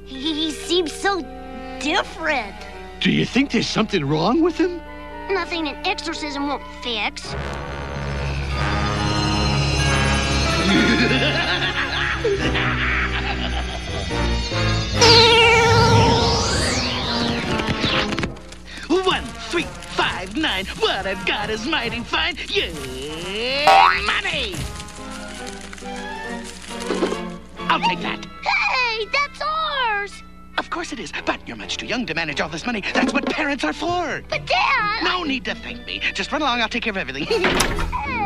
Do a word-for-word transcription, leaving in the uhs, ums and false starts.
He, he seems so different. Do you think there's something wrong with him? Nothing an exorcism won't fix. One, three, five, nine. What I've got is mighty fine. Yeah, money! I'll take that. Hey, that's ours! Of course it is, but you're much too young to manage all this money. That's what parents are for. But, Dad... No need to thank me. Just run along, I'll take care of everything. Hey.